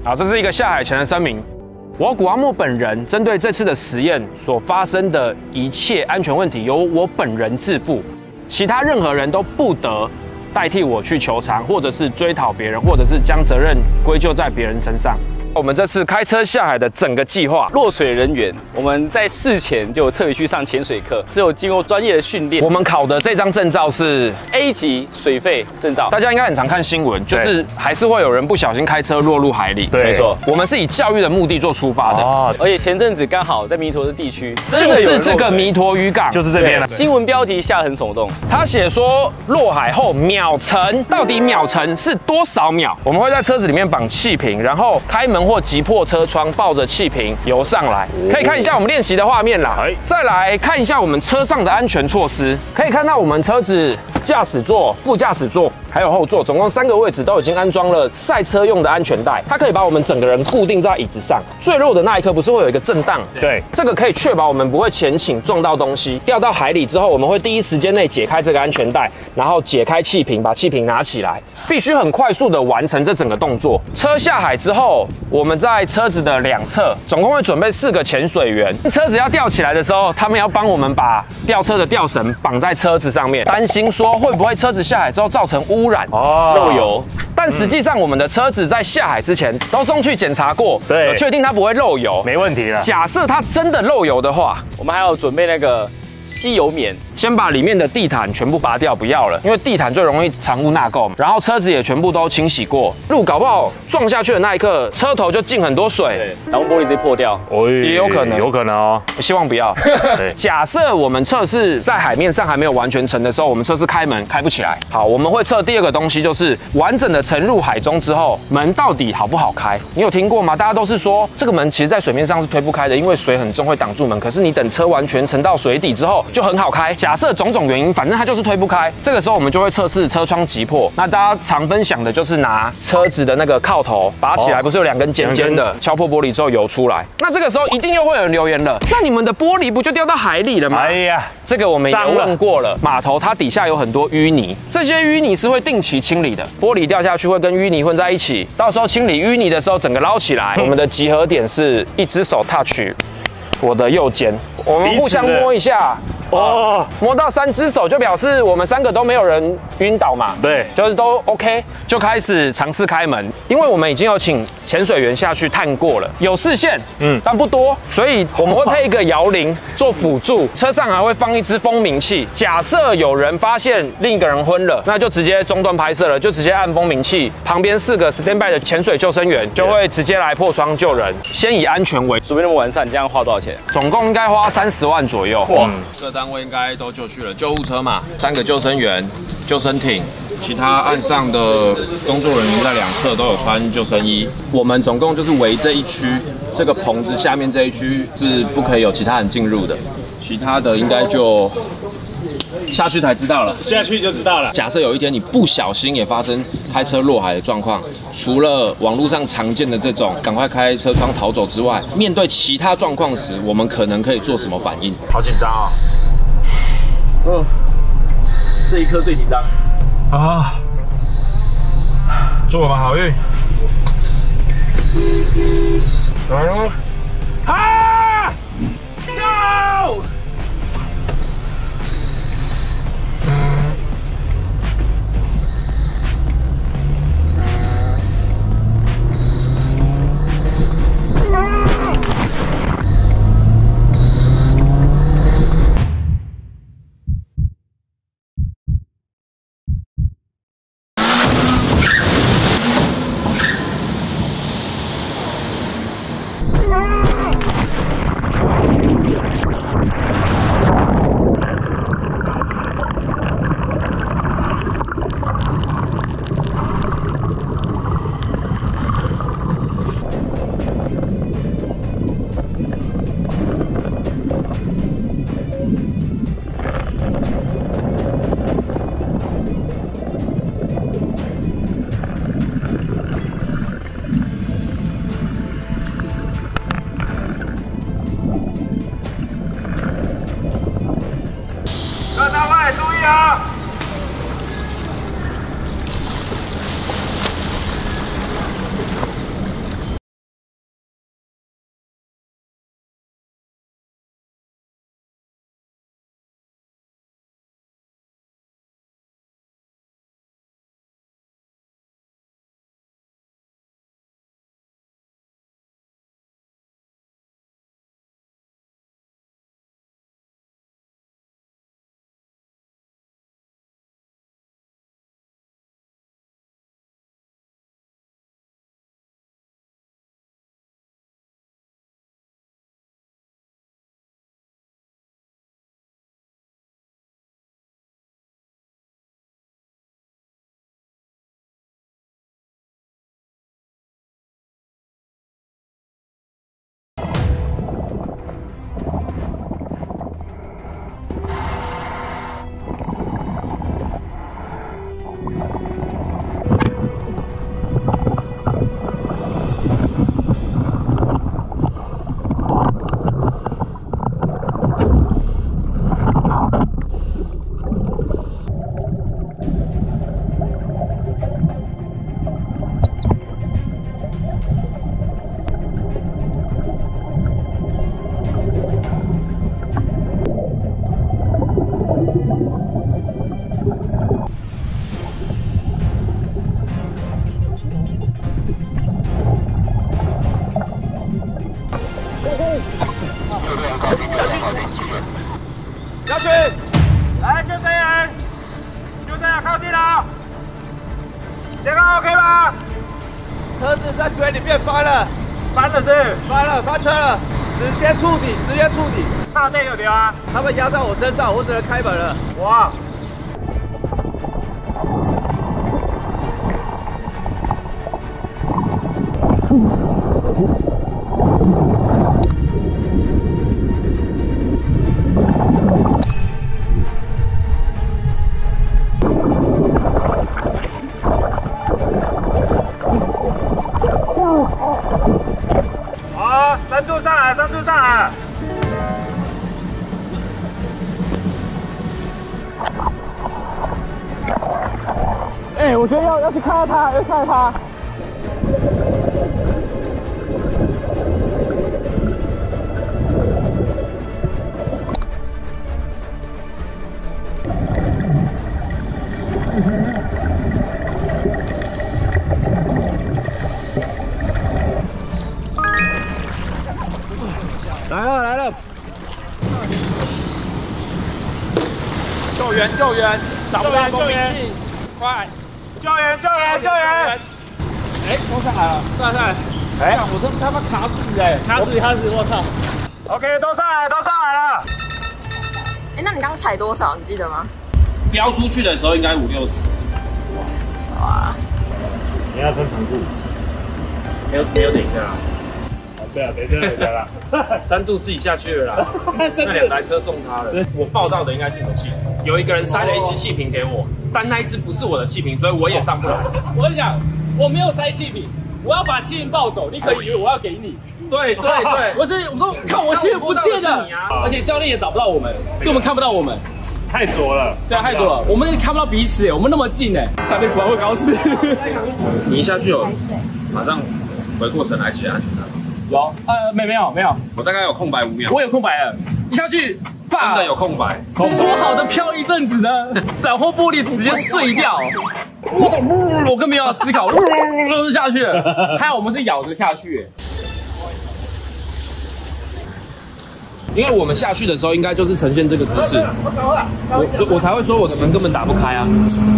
好，这是一个下海前的声明。古阿莫本人针对这次的实验所发生的一切安全问题，由我本人自负，其他任何人都不得代替我去求偿，或者是追讨别人，或者是将责任归咎在别人身上。我们这次开车下海的整个计划， 落水人员，我们在事前就特别去上潜水课，只有经过专业的训练。 我们考的这张证照是 A 级水肺证照。 大家应该很常看新闻，就是还是会有人不小心开车落入海里。 没错， 我们是以教育的目的做出发的。 而且前阵子刚好在弥陀的地区， 就是这个弥陀渔港， 就是这边了。 新闻标题下得很耸动， 他写说落海后秒沉，到底秒沉是多少秒？我们会在车子里面绑气瓶，然后开门或击破车窗，抱着气瓶游上来。可以看一下我们练习的画面啦。再来看一下我们车上的安全措施，可以看到我们车子驾驶座、副驾驶座还有后座，总共3个位置都已经安装了赛车用的安全带，它可以把我们整个人固定在椅子上。坠落的那一刻不是会有一个震荡？ 对， 这个可以确保我们不会前倾撞到东西。掉到海里之后，我们会第一时间内解开这个安全带，然后解开气瓶，把气瓶拿起来，必须很快速的完成这整个动作。车下海之后，我们在车子的2侧总共会准备4个潜水员。车子要吊起来的时候，他们要帮我们把吊车的吊绳绑在车子上面，担心说会不会车子下海之后造成污染漏油。但实际上我们的车子在下海之前都送去检查过， 对， 确定它不会漏油， 没问题了。 假设它真的漏油的话， 我们还要准备那个吸油棉， 先把里面的地毯全部拔掉，不要了，因为地毯最容易藏污纳垢。然后车子也全部都清洗过，路搞不好撞下去的那一刻，车头就进很多水， 挡风玻璃直接破掉， 也有可能， 有可能哦。 希望不要。假设我们测试在海面上还没有完全沉的时候，我们测试开门开不起来。好，我们会测第2个东西，就是完整的沉入海中之后，门到底好不好开？你有听过吗？大家都是说这个门其实在水面上是推不开的，因为水很重会挡住门。可是你等车完全沉到水底之后，就很好开。假设种种原因，反正它就是推不开。这个时候我们就会测试车窗击破。那大家常分享的就是拿车子的那个靠头拔起来，不是有2根尖尖的，敲破玻璃之后游出来。那这个时候一定又会有人留言了，那你们的玻璃不就掉到海里了吗？ 哎呀， 这个我们也问过了，码头它底下有很多淤泥，这些淤泥是会定期清理的。玻璃掉下去会跟淤泥混在一起，到时候清理淤泥的时候，整个捞起来。我们的集合点是1只手 touch 我的右肩，我们互相摸一下。摸到3只手就表示我们3个都没有人晕倒嘛， 对， 就是都 OK， 就开始尝试开门。因为我们已经有请潜水员下去探过了，有视线，但不多，所以我们会配一个摇铃做辅助，车上还会放1支蜂鸣器。假设有人发现另一个人昏了，那就直接中断拍摄了，就直接按蜂鸣器，旁边4个 standby 的潜水救生员就会直接来破窗救人。先以安全为主。 准备那么完善，这样花多少钱？ 总共应该花30万左右。哇，各单位应该都就绪了，救护车嘛，3个救生员、救生艇，其他岸上的工作人员在2侧都有穿救生衣。我们总共就是围这一区，这个棚子下面这一区是不可以有其他人进入的，其他的应该就下去才知道了， 下去就知道了。 假设有一天你不小心也发生开车落海的状况，除了网络上常见的这种赶快开车窗逃走之外，面对其他状况时，我们可能可以做什么反应？ 好紧张啊！ 这一刻最紧张啊！祝我们好运！来喽！啊 ！Go！各单位注意啊！ 要去， 来，就这样，就这样靠近了。结构 OK 吗？ 车子在水里面翻了， 翻的是翻车了，直接触底， 大内有丢啊！ 他们压在我身上，我只能开门了。 哇！好，深度上来，深度上来。 哎，我觉得要去看到他，要看到他。 来了！ 救援，找不到蜂鸣器，快！ 救援！ 哎，都上来了，上来！哎，我都他妈卡死哎，卡死！我操 OK， 都上来了。 哎，那你刚踩多少？你记得吗？ 飙出去的时候应该5、60。 哇！ 你要分长度？ 没有等一下啦。 对啊，等一下啦。 3度自己下去了啦，那2台车送他了。我报道的应该是有气，有一个人塞了一支气瓶给我，但那一支不是我的气瓶，所以我也上不来。 我跟你讲，我没有塞气瓶，我要把气瓶抱走，你可以以为我要给你。 对， 我说看我气瓶不见了，而且教练也找不到我们，根本看不到我们。 太浊了。 对啊，太多了，我们看不到彼此，我们那么近哎，差点不会搞死。 你一下去有马上回过神来解安全带吗？ 有，没有， 我大概有空白5秒。 我有空白了，一下去， 真的有空白。 说好的飘一阵子呢，然后玻璃直接碎掉。我操！我更没有思考，就下去了。还好我们是咬着下去。 因为我们下去的时候应该就是呈现这个姿势，我才会说我的门根本打不开啊。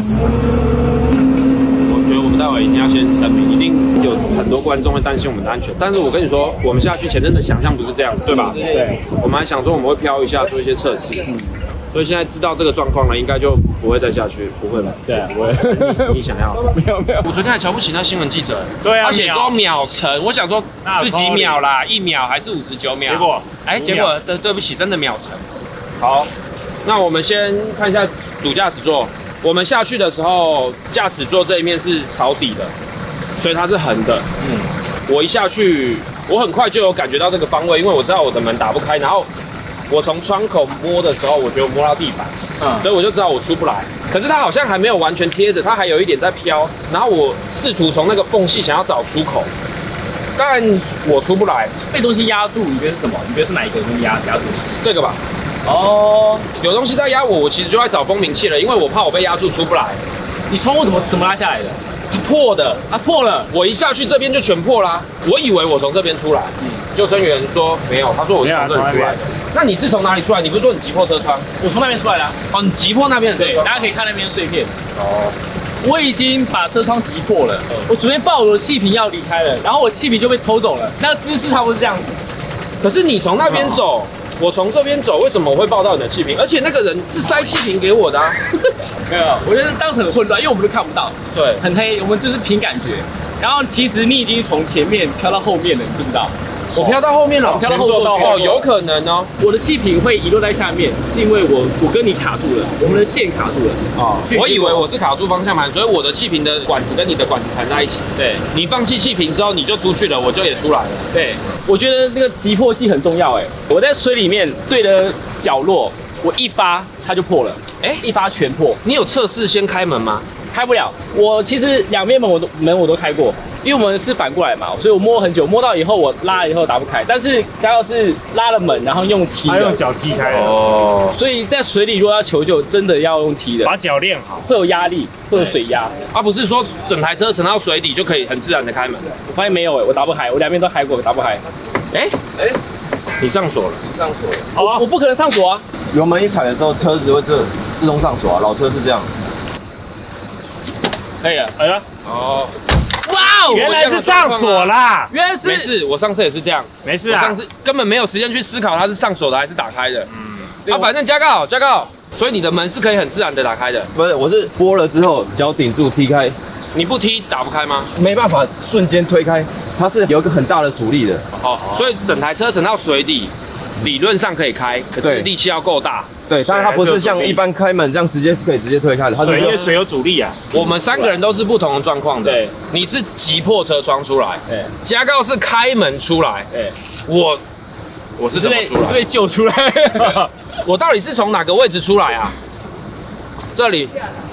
我觉得我们待会一定要先声明，一定有很多观众会担心我们的安全。但是我跟你说，我们下去前真的想象不是这样，对吧？对。我们还想说我们会飘一下，做一些测试。所以现在知道这个状况了，应该就不会再下去，不会吧？ 对，不会。 你想要？没有。我昨天还瞧不起那新闻记者， 对啊， 他写说秒程，我想说是几秒啦，1秒还是59秒？结果对不起，真的秒程。好，那我们先看一下主驾驶座。我们下去的时候，驾驶座这一面是朝底的，所以它是横的。我一下去，我很快就有感觉到这个方位，因为我知道我的门打不开，然后我从窗口摸的时候，我觉得我摸到地板，所以我就知道我出不来。可是它好像还没有完全贴着，它还有一点在飘。然后我试图从那个缝隙想要找出口，但我出不来。 被东西压住，你觉得是什么？你觉得是哪一个东西压住？ 这个吧。 哦， 有东西在压我，我其实就在找蜂鸣器了，因为我怕我被压住出不来。 你窗户怎么拉下来的？ 破的， 破了。 我一下去这边就全破啦。我以为我从这边出来，救生员说没有，他说我是从这里出来的。那你是从哪里出来？你不是说你击破车窗？ 我从那边出来的。 哦，你击破那边的车窗。 大家可以看那边碎片。哦。我已经把车窗击破了，我准备抱我的气瓶要离开了，然后我气瓶就被偷走了。那个姿势差不多是这样子。 可是你从那边走。我从这边走，为什么我会抱到你的气瓶？而且那个人是塞气瓶给我的啊！ 没有，我觉得当时很混乱，因为我们都看不到， 对， 很黑，我们就是凭感觉。然后其实你已经从前面飘到后面了，你不知道。 我飘到后面了， 飘到后座哦，有可能哦。 我的气瓶会遗落在下面，是因为我跟你卡住了，我们的线卡住了。 哦，我以为我是卡住方向盘，所以我的气瓶的管子跟你的管子缠在一起。 对， 你放弃气瓶之后，你就出去了，我就也出来了。 对，我觉得那个击破器很重要哎。我在水里面对着角落，我一发它就破了，一发全破。 你有测试先开门吗？ 开不了。我其实2边门我都开过。因为我们是反过来嘛，所以我摸很久，摸到以后我拉了以后打不开。但是嘉佑是拉了门，然后用踢的， 他用脚踢开的。 哦，所以在水里如果要求救，真的要用踢的， 把脚练好， 会有压力，会有水压。 不是说整台车沉到水底就可以很自然的开门。 我发现没有我打不开，我2边都开过，打不开。 你上锁了， 上锁了。 我不可能上锁啊。 油门一踩的时候，车子会自动上锁啊，老车是这样。 可以了。 哎呀， 哦， 哇哦， 原来是上锁啦， 原来是没事，我上次也是这样， 没事啊我上，次根本没有时间去思考它是上锁的还是打开的。反正加告，所以你的门是可以很自然的打开的， 不是，我是拨了之后脚顶住踢开， 你不踢打不开吗？ 没办法瞬间推开，它是有一个很大的阻力的。 哦，所以整台车沉到水底，理论上可以开，可是对力气要够大。 对，但是它不是像一般开门这样直接可以直接推开的，它是因为水有阻力啊。 我们3个人都是不同的状况的。 对， 你是挤破车窗出来， 对， 加告是开门出来， 对， 我是怎么出来？ 我是被救出来。 我到底是从哪个位置出来啊？这里。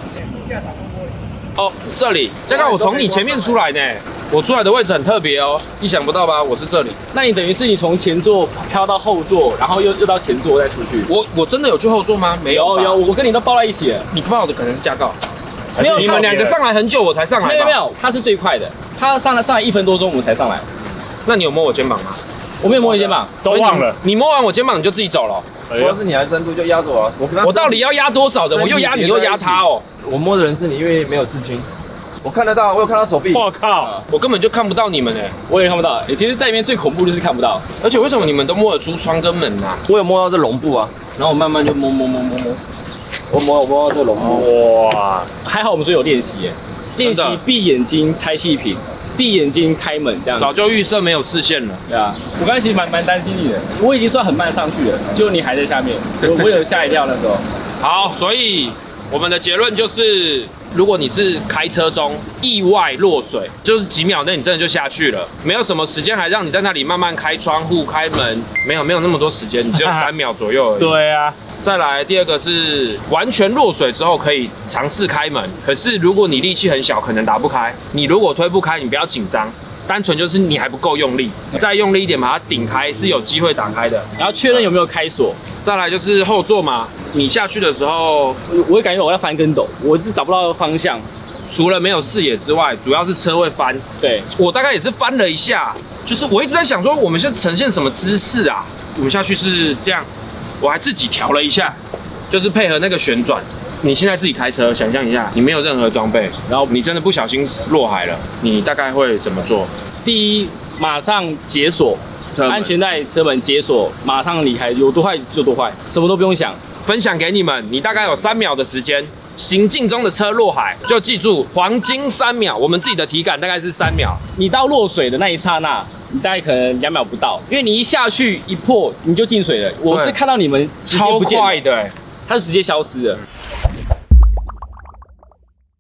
哦，这里，加告我从你前面出来呢，我出来的位置很特别哦，意想不到吧？我是这里， 那你等于是你从前座飘到后座，然后又到前座再出去。 我真的有去后座吗？没有吧， 有，我跟你都抱在一起了。 你抱的可能是加告， 没有你们2个上来很久我才上来吧？ 没有，他是最快的，他上来1分多钟我们才上来。 那你有摸我肩膀吗？ 我没有摸你肩膀， 都忘了。 你摸完我肩膀你就自己走了。 如果是你还深度就压着我啊， 我到底要压多少的？我又压你又压他哦。 我摸的人是你，因为没有刺青。我看得到，我有看到手臂。 我靠， 我根本就看不到你们哎， 我也看不到。其实在里面最恐怖就是看不到。 而且为什么你们都摸得出窗跟门啊？ 我有摸到这笼布啊，然后我慢慢就摸，我摸到这笼布。 哇， 还好我们说有练习耶，练习闭眼睛拆气瓶，闭眼睛开门这样。 早就预设没有视线了。 对啊，我刚才其实蛮担心你的，我已经算很慢上去了，结果你还在下面，我有吓一跳那时候。 好，所以我们的结论就是，如果你是开车中意外落水，就是几秒内你真的就下去了，没有什么时间还让你在那里慢慢开窗户、开门，没有那么多时间，你只有3秒左右而已。 对啊， 再来第2个是完全落水之后可以尝试开门，可是如果你力气很小，可能打不开。你如果推不开，你不要紧张。单纯就是你还不够用力，再用力一点把它顶开是有机会打开的。 然后确认有没有开锁。 再来就是后座嘛，你下去的时候， 我会感觉我要翻跟斗，我是找不到方向。 除了没有视野之外，主要是车会翻。 对， 我大概也是翻了一下，就是我一直在想说，我们现在呈现什么姿势啊？我们下去是这样，我还自己调了一下，就是配合那个旋转。你现在自己开车，想象一下，你没有任何装备，然后你真的不小心落海了，你大概会怎么做？ 第一，马上解锁，安全带、车门解锁，马上离开，有多快就多快，什么都不用想。 分享给你们，你大概有3秒的时间，行进中的车落海，就记住黄金3秒，我们自己的体感大概是3秒。 你到落水的那一刹那，你大概可能2秒不到，因为你一下去一破你就进水了。我是看到你们超快的， 它是直接消失了。